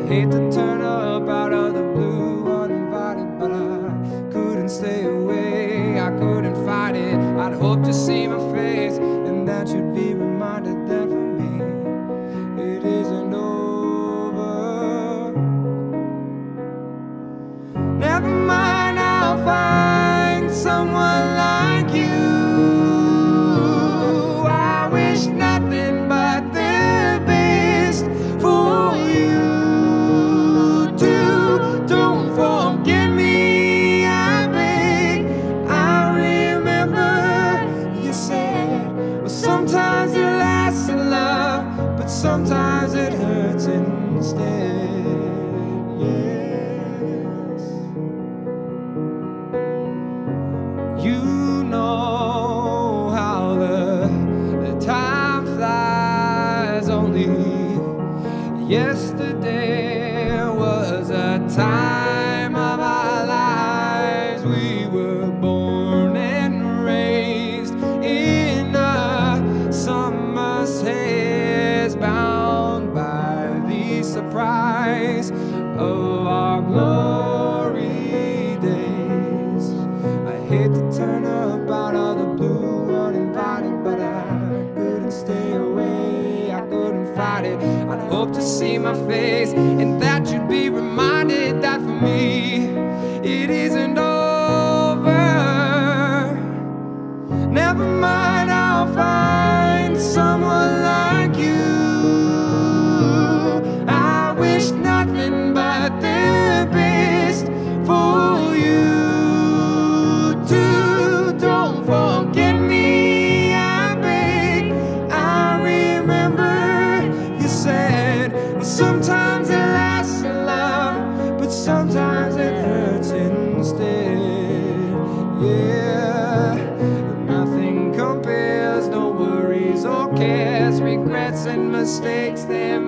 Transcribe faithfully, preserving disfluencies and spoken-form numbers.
hate to turn up out of the blue uninvited, but I couldn't stay away, I couldn't fight it. I'd hope to see my face and that you'd be reminded that for me it isn't over. Never mind, I'll find someone like you. I wish nothing but the best for you too. Don't forget me, I beg. I remember you said, well, sometimes it lasts in love, but sometimes it hurts instead. Yes, you know how the, the time flies. Only yesterday was a time of our lives. We were born and raised in a summer's haze, bound by the surprise of our glory days. I hate to turn up out of the blue uninvited, but I couldn't stay away, I couldn't fight it. I'd hope to see my face and that you'd be reminded that for me it isn't over. Never mind, I'll find someone like you. I wish nothing but the best for you too. Don't forget me, I beg. I remember you said, well, sometimes it lasts in love, but sometimes it hurts instead. Yeah, nothing compares, no worries or cares, regrets and mistakes, they're